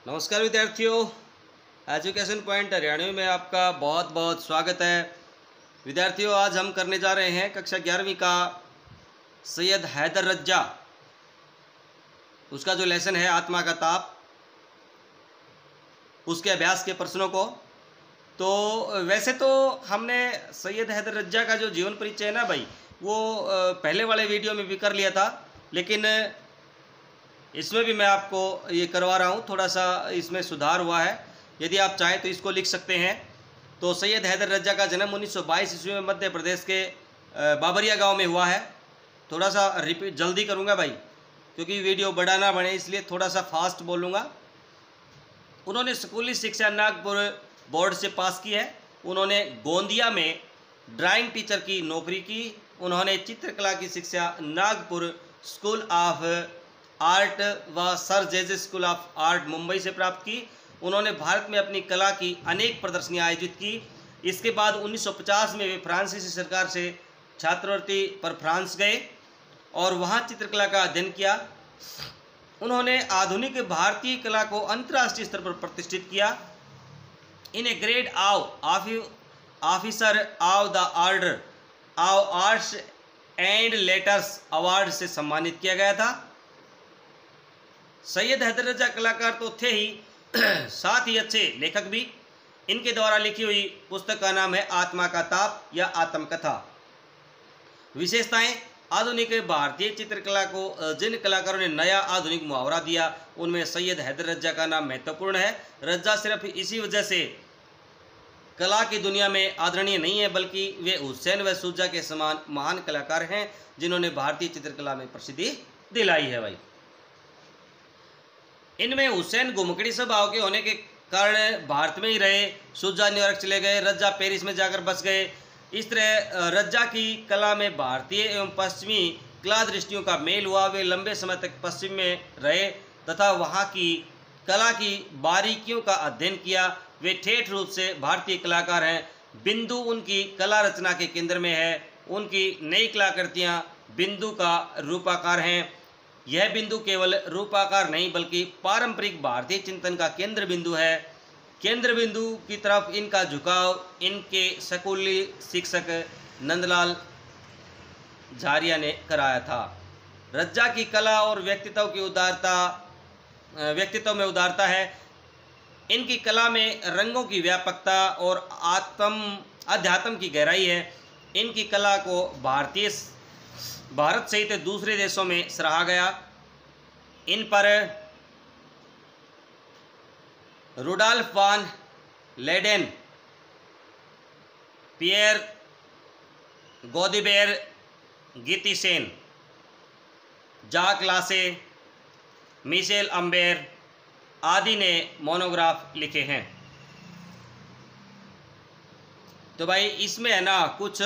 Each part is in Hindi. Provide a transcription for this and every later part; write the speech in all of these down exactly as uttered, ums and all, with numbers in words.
नमस्कार विद्यार्थियों, एजुकेशन पॉइंट हरियाणवी में आपका बहुत बहुत स्वागत है। विद्यार्थियों, आज हम करने जा रहे हैं कक्षा ग्यारहवीं का सैयद हैदर रज्जा, उसका जो लेसन है आत्मा का ताप, उसके अभ्यास के प्रश्नों को। तो वैसे तो हमने सैयद हैदर रज्जा का जो जीवन परिचय है ना भाई, वो पहले वाले वीडियो में भी कर लिया था, लेकिन इसमें भी मैं आपको ये करवा रहा हूँ। थोड़ा सा इसमें सुधार हुआ है, यदि आप चाहें तो इसको लिख सकते हैं। तो सैयद हैदर रज्जा का जन्म उन्नीस सौ बाईस ईस्वी में मध्य प्रदेश के बाबरिया गांव में हुआ है। थोड़ा सा रिपीट जल्दी करूँगा भाई, क्योंकि वीडियो बड़ा ना बने, इसलिए थोड़ा सा फास्ट बोलूँगा। उन्होंने स्कूली शिक्षा नागपुर बोर्ड से पास की है। उन्होंने गोंदिया में ड्राइंग टीचर की नौकरी की। उन्होंने चित्रकला की शिक्षा नागपुर स्कूल ऑफ आर्ट व Sir JJ school of art Mumbai से प्राप्त की। उन्होंने भारत में अपनी कला की अनेक प्रदर्शनियां आयोजित की। इसके बाद उन्नीस सौ पचास में वे फ्रांसीसी सरकार से छात्रवृत्ति पर फ्रांस गए और वहां चित्रकला का अध्ययन किया। उन्होंने आधुनिक भारतीय कला को अंतर्राष्ट्रीय स्तर पर प्रतिष्ठित किया। इन्हें grade of officer of the order of arts and letters award से सम्मानित किया गया था। सैयद हैदर रज्जा कलाकार तो थे ही, साथ ही अच्छे लेखक भी। इनके द्वारा लिखी हुई पुस्तक का नाम है आत्मा का ताप या आत्मकथा। विशेषताएं: आधुनिक भारतीय चित्रकला को जिन कलाकारों ने नया आधुनिक मुहावरा दिया, उनमें सैयद हैदर रज्जा का नाम महत्वपूर्ण है। रज्जा सिर्फ इसी वजह से कला की दुनिया में आदरणीय नहीं है, बल्कि वे हुसैन व शुजा के समान महान कलाकार हैं, जिन्होंने भारतीय चित्रकला में प्रसिद्धि दिलाई है भाई। इनमें हुसैन घुमकड़ी स्वभाव के होने के कारण भारत में ही रहे। शुजा न्यूयॉर्क चले गए, रज्जा पेरिस में जाकर बस गए। इस तरह रज्जा की कला में भारतीय एवं पश्चिमी कला दृष्टियों का मेल हुआ। वे लंबे समय तक पश्चिम में रहे तथा वहाँ की कला की बारीकियों का अध्ययन किया। वे ठेठ रूप से भारतीय कलाकार हैं। बिंदु उनकी कला रचना के केंद्र में है। उनकी नई कलाकृतियाँ बिंदु का रूपाकार हैं। यह बिंदु केवल रूपाकार नहीं, बल्कि पारंपरिक भारतीय चिंतन का केंद्र बिंदु है। केंद्र बिंदु की तरफ इनका झुकाव इनके स्कूली शिक्षक नंदलाल झारिया ने कराया था। रज्जा की कला और व्यक्तित्व की उदारता व्यक्तित्व में उदारता है। इनकी कला में रंगों की व्यापकता और आत्म अध्यात्म की गहराई है। इनकी कला को भारतीय भारत सहित दूसरे देशों में सराहा गया। इन पर रुडॉल्फ वान लेडेन, पियर गोदिबेर गीतिसेन, जाक लासे, मिशेल अम्बेर आदि ने मोनोग्राफ लिखे हैं। तो भाई इसमें है ना कुछ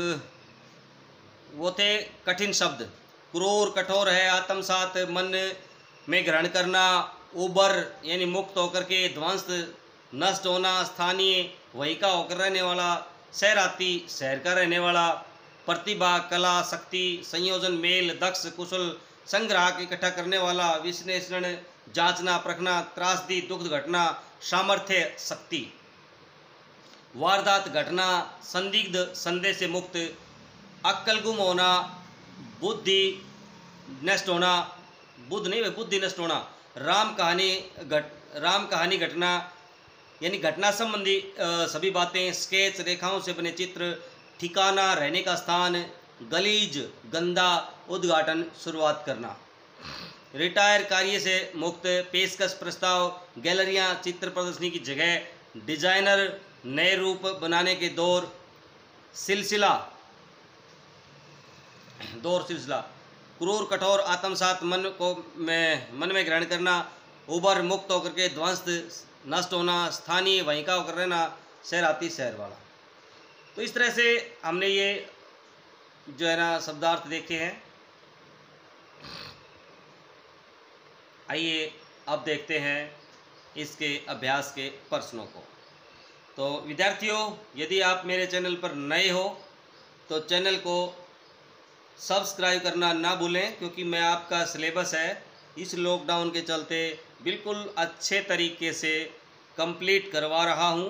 वो थे कठिन शब्द। क्रूर, कठोर है, आत्मसात, मन में ग्रहण करना, उबर यानी मुक्त होकर के, ध्वंस, नष्ट होना, स्थानीय वही का होकर रहने वाला, शहराती शहर का रहने वाला, प्रतिभा, कला, शक्ति, संयोजन, मेल, दक्ष, कुशल, संग्राहक इकट्ठा करने वाला, विश्लेषण, जांचना, परखना, त्रासदी, दुग्ध घटना, सामर्थ्य, शक्ति, वारदात घटना, संदिग्ध, संदेह से मुक्त, अक्ल गुम होना, बुद्धि नष्ट होना, बुद्ध नहीं बुद्धि नष्ट होना, राम कहानी घट राम कहानी घटना यानी घटना संबंधी सभी बातें, स्केच, रेखाओं से बने चित्र, ठिकाना, रहने का स्थान, गलीज, गंदा, उद्घाटन, शुरुआत करना, रिटायर, कार्य से मुक्त, पेशकश, प्रस्ताव, गैलरियां, चित्र प्रदर्शनी की जगह, डिजाइनर, नए रूप बनाने के दौर, सिलसिला दौर सिलसिला, क्रूर, कठोर, आत्मसात, मन को में मन में ग्रहण करना, उबर, मुक्त होकर के, ध्वंस, नष्ट होना, स्थानीय वहीं का होकर रहना, शहराती शहर वाला। तो इस तरह से हमने ये जो है ना शब्दार्थ देखे हैं। आइए अब देखते हैं इसके अभ्यास के प्रश्नों को। तो विद्यार्थियों, यदि आप मेरे चैनल पर नए हो तो चैनल को सब्सक्राइब करना ना भूलें, क्योंकि मैं आपका सिलेबस है इस लॉकडाउन के चलते बिल्कुल अच्छे तरीके से कंप्लीट करवा रहा हूं।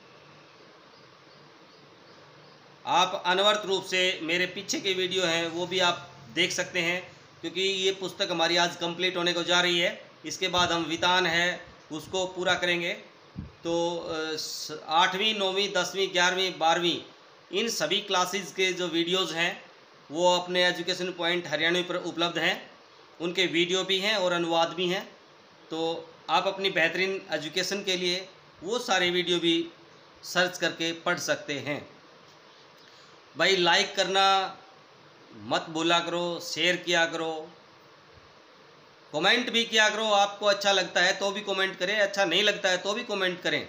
आप अनवरत रूप से मेरे पीछे के वीडियो हैं वो भी आप देख सकते हैं, क्योंकि ये पुस्तक हमारी आज कंप्लीट होने को जा रही है। इसके बाद हम वितान है उसको पूरा करेंगे। तो आठवीं नौवीं दसवीं ग्यारहवीं बारहवीं इन सभी क्लासेस के जो वीडियोज़ हैं वो अपने एजुकेशन पॉइंट हरियाणवी पर उपलब्ध हैं। उनके वीडियो भी हैं और अनुवाद भी हैं। तो आप अपनी बेहतरीन एजुकेशन के लिए वो सारे वीडियो भी सर्च करके पढ़ सकते हैं। भाई लाइक करना मत भूला करो, शेयर किया करो, कमेंट भी किया करो। आपको अच्छा लगता है तो भी कमेंट करें, अच्छा नहीं लगता है तो भी कमेंट करें।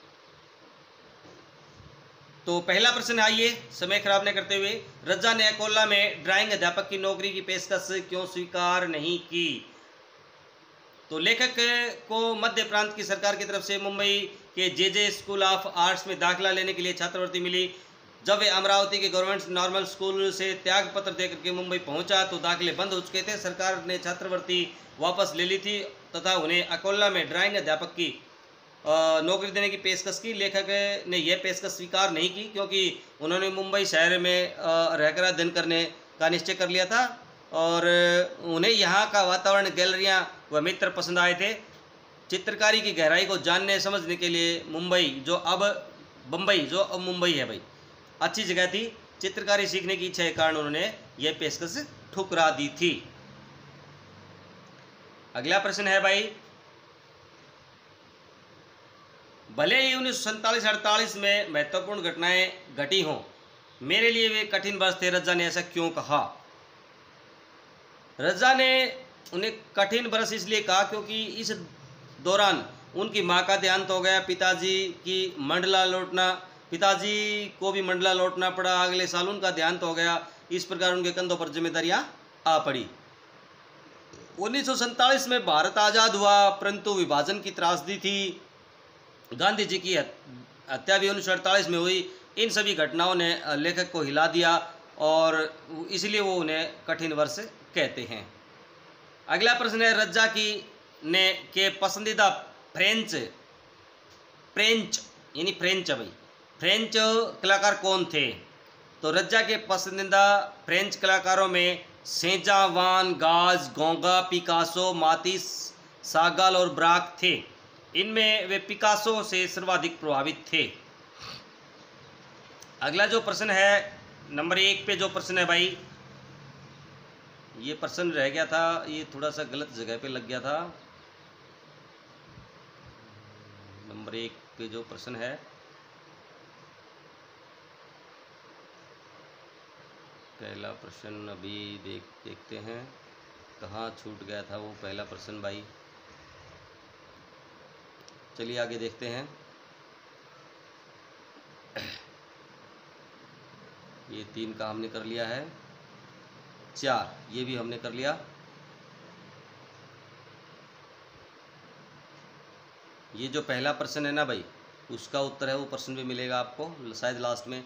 तो पहला प्रश्न आइए समय खराब न करते हुए, रज्जा ने अकोला में ड्राइंग अध्यापक की नौकरी की पेशकश क्यों स्वीकार नहीं की? तो लेखक को मध्य प्रांत की सरकार की तरफ से मुंबई के J J school of arts में दाखिला लेने के लिए छात्रवृत्ति मिली। जब वे अमरावती के गवर्नमेंट नॉर्मल स्कूल से त्याग पत्र देकर के मुंबई पहुंचा तो दाखिले बंद हो चुके थे। सरकार ने छात्रवृत्ति वापस ले ली थी तथा उन्हें अकोला में ड्राइंग अध्यापक की नौकरी देने की पेशकश की। लेखक ने यह पेशकश स्वीकार नहीं की क्योंकि उन्होंने मुंबई शहर में रहकर अध्ययन करने का निश्चय कर लिया था और उन्हें यहाँ का वातावरण, गैलरियाँ व मित्र पसंद आए थे। चित्रकारी की गहराई को जानने समझने के लिए मुंबई जो अब बम्बई जो अब मुंबई है भाई अच्छी जगह थी। चित्रकारी सीखने की इच्छा के कारण उन्होंने यह पेशकश ठुकरा दी थी। अगला प्रश्न है भाई, भले ही उन्नीस सौ सैंतालीस अड़तालीस में महत्वपूर्ण घटनाएं घटी हों, मेरे लिए वे कठिन वर्ष थे। रज्जा ने ऐसा क्यों कहा? रज्जा ने उन्हें कठिन वर्ष इसलिए कहा क्योंकि इस दौरान उनकी मां का देहांत हो गया, पिताजी की मंडला लौटना पिताजी को भी मंडला लौटना पड़ा, अगले साल उनका देहांत हो गया। इस प्रकार उनके कंधों पर जिम्मेदारियां आ पड़ी। उन्नीस सौ सैंतालीस में भारत आज़ाद हुआ, परंतु विभाजन की त्रासदी थी। गांधी जी की हत्या भी उन्नीस सौ अड़तालीस में हुई। इन सभी घटनाओं ने लेखक को हिला दिया और इसलिए वो उन्हें कठिन वर्ष कहते हैं। अगला प्रश्न है, रज्जा की ने के पसंदीदा फ्रेंच फ्रेंच यानी फ्रेंच भाई फ्रेंच कलाकार कौन थे? तो रज्जा के पसंदीदा फ्रेंच कलाकारों में सेजा, वान गाज, गोंगा, पिकासो, मातिस, सागाल और ब्राक थे। इनमें वे पिकासो से सर्वाधिक प्रभावित थे। अगला जो प्रश्न है नंबर एक पे जो प्रश्न है भाई, ये प्रश्न रह गया था, ये थोड़ा सा गलत जगह पे लग गया था। नंबर एक पे जो प्रश्न है, पहला प्रश्न अभी देख देखते हैं कहाँ छूट गया था वो पहला प्रश्न भाई। चलिए आगे देखते हैं। ये तीन का हमने कर लिया है, चार ये भी हमने कर लिया। ये जो पहला प्रश्न है ना भाई, उसका उत्तर है वो प्रश्न भी मिलेगा आपको शायद लास्ट में।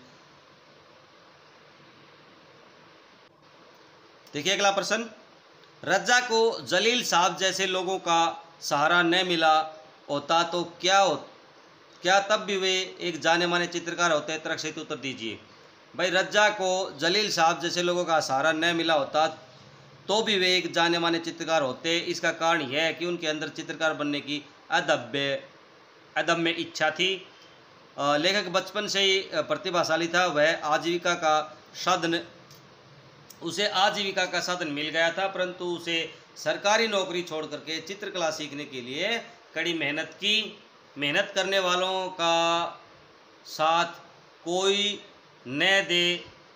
देखिए अगला प्रश्न, रज्जा को जलील साहब जैसे लोगों का सहारा न मिला होता तो क्या हो क्या तब भी वे एक जाने माने चित्रकार होते? तरक्षित उत्तर दीजिए। भाई रज्जा को जलील साहब जैसे लोगों का सहारा न मिला होता तो भी वे एक जाने माने चित्रकार होते। इसका कारण यह है कि उनके अंदर चित्रकार बनने की अदम्य अदम्य इच्छा थी। लेखक बचपन से ही प्रतिभाशाली था। वह आजीविका का साधन उसे आजीविका का साधन मिल गया था, परंतु उसे सरकारी नौकरी छोड़ करके चित्रकला सीखने के लिए कड़ी मेहनत की। मेहनत करने वालों का साथ कोई न दे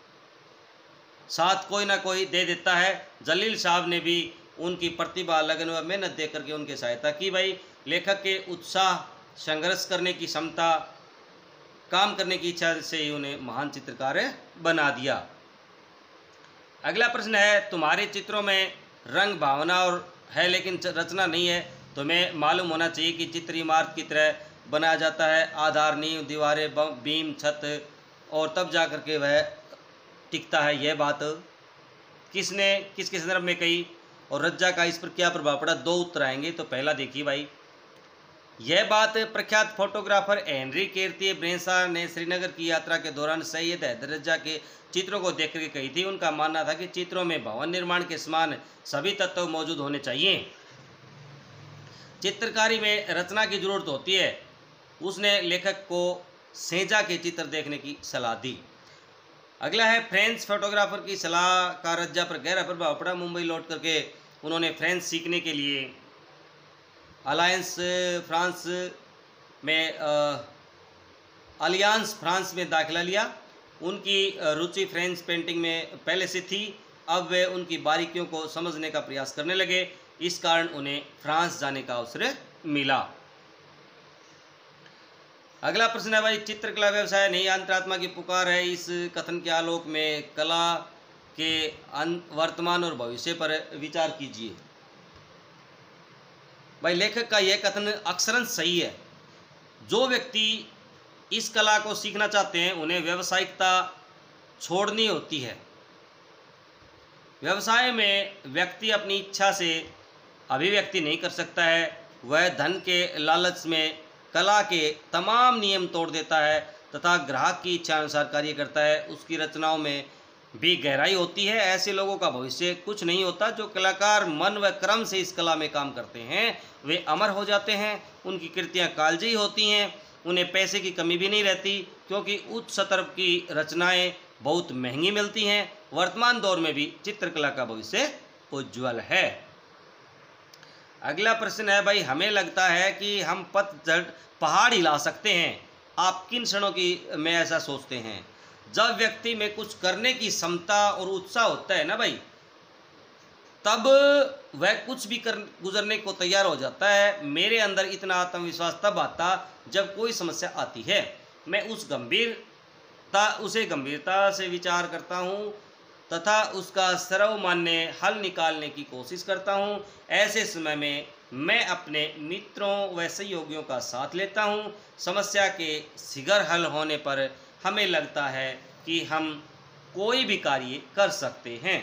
साथ कोई ना कोई दे देता है। जलील साहब ने भी उनकी प्रतिभा, लगन व मेहनत दे करके उनकी सहायता की। भाई लेखक के उत्साह, संघर्ष करने की क्षमता, काम करने की इच्छा से ही उन्हें महान चित्रकार बना दिया। अगला प्रश्न है, तुम्हारे चित्रों में रंग भावना और है लेकिन रचना नहीं है। तुम्हें मालूम होना चाहिए कि चित्र इमारत की तरह बनाया जाता है, आधार, नींव, दीवारें, बीम, छत, और तब जा कर के वह टिकता है। यह बात किसने किसके संदर्भ में कही? और रज्जा का इस पर क्या प्रभाव पड़ा, दो उत्तर आएंगे। तो पहला देखिए भाई, यह बात प्रख्यात फोटोग्राफर हेनरी केर्तिये ब्रेसा ने श्रीनगर की यात्रा के दौरान सैयद हैदर रज्जा के चित्रों को देख कर कही थी। उनका मानना था कि चित्रों में भवन निर्माण के समान सभी तत्व मौजूद होने चाहिए, चित्रकारी में रचना की जरूरत होती है। उसने लेखक को सेजा के चित्र देखने की सलाह दी। अगला है, फ्रेंच फोटोग्राफर की सलाह का रज्जा पर गहरा प्रभाव पड़ा। मुंबई लौट करके उन्होंने फ्रेंच सीखने के लिए अलायंस फ्रांस में अलियांस फ्रांस में दाखिला लिया। उनकी रुचि फ्रेंच पेंटिंग में पहले से थी, अब वे उनकी बारीकियों को समझने का प्रयास करने लगे। इस कारण उन्हें फ्रांस जाने का अवसर मिला। अगला प्रश्न है भाई, चित्रकला व्यवसाय नई अंतरात्मा की पुकार है। इस कथन के आलोक में कला के वर्तमान और भविष्य पर विचार कीजिए। भाई लेखक का यह कथन अक्षरशः सही है। जो व्यक्ति इस कला को सीखना चाहते हैं उन्हें व्यावसायिकता छोड़नी होती है। व्यवसाय में व्यक्ति अपनी इच्छा से अभिव्यक्ति नहीं कर सकता है, वह धन के लालच में कला के तमाम नियम तोड़ देता है तथा ग्राहक की इच्छा अनुसार कार्य करता है। उसकी रचनाओं में भी गहराई होती है। ऐसे लोगों का भविष्य कुछ नहीं होता। जो कलाकार मन व क्रम से इस कला में काम करते हैं वे अमर हो जाते हैं। उनकी कृतियाँ कालजयी होती हैं। उन्हें पैसे की कमी भी नहीं रहती, क्योंकि उच्च स्तर की रचनाएं बहुत महंगी मिलती हैं। वर्तमान दौर में भी चित्रकला का भविष्य उज्ज्वल है। अगला प्रश्न है भाई, हमें लगता है कि हम पतझड़ पहाड़ हिला सकते हैं। आप किन क्षणों की में ऐसा सोचते हैं? जब व्यक्ति में कुछ करने की क्षमता और उत्साह होता है ना भाई, तब वह कुछ भी कर गुजरने को तैयार हो जाता है। मेरे अंदर इतना आत्मविश्वास तब आता जब कोई समस्या आती है। मैं उस गंभीरता उसे गंभीरता से विचार करता हूँ तथा उसका सर्वमान्य हल निकालने की कोशिश करता हूँ। ऐसे समय में मैं अपने मित्रों व सहयोगियों का साथ लेता हूँ। समस्या के शीघ्र हल होने पर हमें लगता है कि हम कोई भी कार्य कर सकते हैं।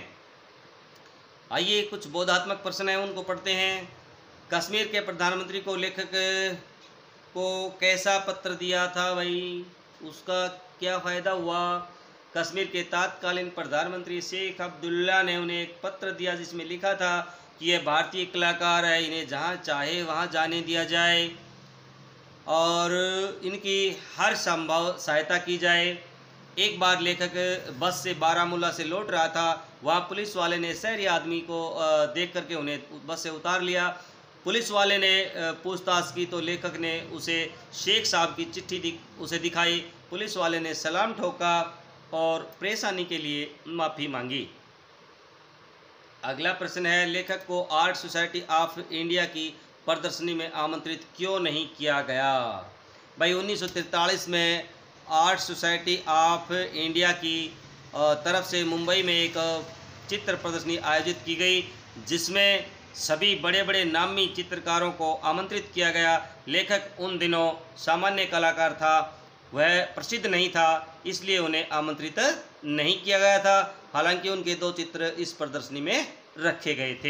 आइए कुछ बोधात्मक प्रश्न हैं, उनको पढ़ते हैं। कश्मीर के प्रधानमंत्री को लेखक को कैसा पत्र दिया था भाई, उसका क्या फ़ायदा हुआ? कश्मीर के तत्कालीन प्रधानमंत्री शेख अब्दुल्ला ने उन्हें एक पत्र दिया जिसमें लिखा था कि ये भारतीय कलाकार है, इन्हें जहाँ चाहे वहाँ जाने दिया जाए और इनकी हर संभव सहायता की जाए। एक बार लेखक बस से बारामूला से लौट रहा था। वहाँ पुलिस वाले ने शहरी आदमी को देख करके उन्हें बस से उतार लिया। पुलिस वाले ने पूछताछ की तो लेखक ने उसे शेख साहब की चिट्ठी दि, उसे दिखाई। पुलिस वाले ने सलाम ठोका और परेशानी के लिए माफ़ी मांगी। अगला प्रश्न है, लेखक को आर्ट सोसाइटी ऑफ इंडिया की प्रदर्शनी में आमंत्रित क्यों नहीं किया गया? भाई उन्नीस सौ तैंतालीस में आर्ट सोसाइटी ऑफ इंडिया की तरफ से मुंबई में एक चित्र प्रदर्शनी आयोजित की गई, जिसमें सभी बड़े बड़े नामी चित्रकारों को आमंत्रित किया गया। लेखक उन दिनों सामान्य कलाकार था, वह प्रसिद्ध नहीं था, इसलिए उन्हें आमंत्रित नहीं किया गया था। हालांकि उनके दो चित्र इस प्रदर्शनी में रखे गए थे।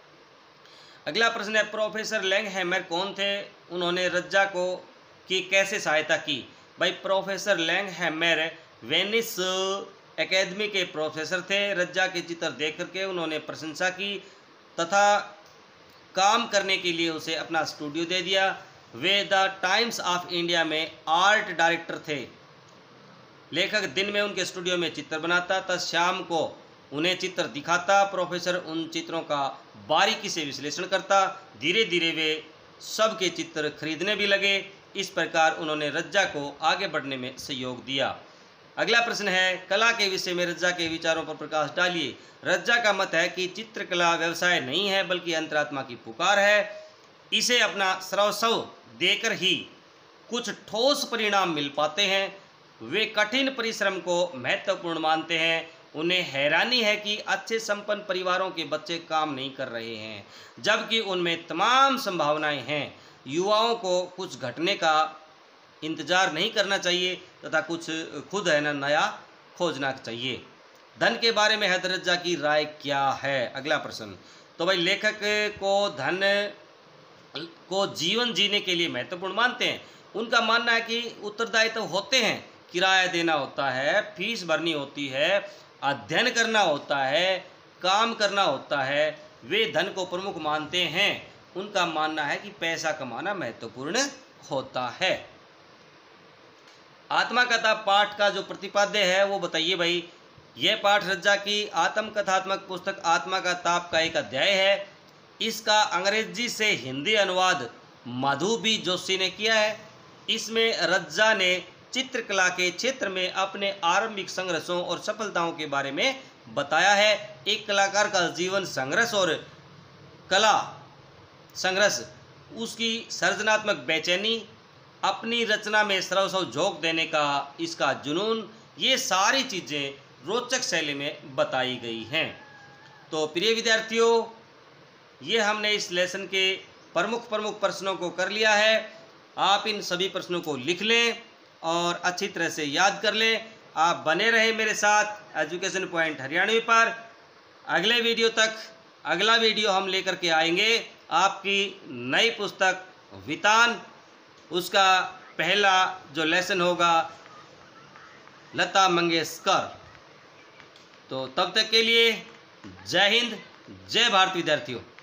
अगला प्रश्न है, प्रोफेसर लैंगहैमर कौन थे? उन्होंने रज्जा को की कैसे सहायता की? भाई प्रोफेसर लैंगहैमर वेनिस एकेडमी के प्रोफेसर थे। रज्जा के चित्र देख करके उन्होंने प्रशंसा की तथा काम करने के लिए उसे अपना स्टूडियो दे दिया। वे द टाइम्स ऑफ इंडिया में आर्ट डायरेक्टर थे। लेखक दिन में उनके स्टूडियो में चित्र बनाता तथा शाम को उन्हें चित्र दिखाता। प्रोफेसर उन चित्रों का बारीकी से विश्लेषण करता। धीरे धीरे वे सबके चित्र खरीदने भी लगे। इस प्रकार उन्होंने रज्जा को आगे बढ़ने में सहयोग दिया। अगला प्रश्न है, कला के विषय में रज्जा के विचारों पर प्रकाश डालिए। रज्जा का मत है कि चित्रकला व्यवसाय नहीं है बल्कि अंतरात्मा की पुकार है। इसे अपना सर्वस्व देकर ही कुछ ठोस परिणाम मिल पाते हैं। वे कठिन परिश्रम को महत्वपूर्ण मानते हैं। उन्हें हैरानी है कि अच्छे संपन्न परिवारों के बच्चे काम नहीं कर रहे हैं, जबकि उनमें तमाम संभावनाएं हैं। युवाओं को कुछ घटने का इंतजार नहीं करना चाहिए तथा कुछ खुद है ना नया खोजना चाहिए। धन के बारे में हैदर रज्जा की राय क्या है? अगला प्रश्न, तो भाई लेखक को धन को जीवन जीने के लिए महत्वपूर्ण मानते हैं। उनका मानना है कि उत्तरदायित्व होते हैं, किराया देना होता है, फीस भरनी होती है, अध्ययन करना होता है, काम करना होता है, वे धन को प्रमुख मानते हैं। उनका मानना है कि पैसा कमाना महत्वपूर्ण होता है। आत्मकथा पाठ का जो प्रतिपाद्य है वो बताइए भाई। यह पाठ रज्जा की आत्मकथात्मक पुस्तक आत्मा का ताप का एक अध्याय है। इसका अंग्रेजी से हिंदी अनुवाद मधु बी जोशी ने किया है। इसमें रज्जा ने चित्रकला के क्षेत्र में अपने आरंभिक संघर्षों और सफलताओं के बारे में बताया है। एक कलाकार का जीवन संघर्ष और कला संघर्ष, उसकी सृजनात्मक बेचैनी, अपनी रचना में सर्वस्व झोंक देने का इसका जुनून, ये सारी चीज़ें रोचक शैली में बताई गई हैं। तो प्रिय विद्यार्थियों, ये हमने इस लेसन के प्रमुख प्रमुख प्रश्नों को कर लिया है। आप इन सभी प्रश्नों को लिख लें और अच्छी तरह से याद कर लें। आप बने रहें मेरे साथ एजुकेशन पॉइंट हरियाणवी पर। अगले वीडियो तक अगला वीडियो हम लेकर के आएंगे आपकी नई पुस्तक वितान, उसका पहला जो लेसन होगा लता मंगेशकर। तो तब तक के लिए जय हिंद, जय भारत विद्यार्थियों।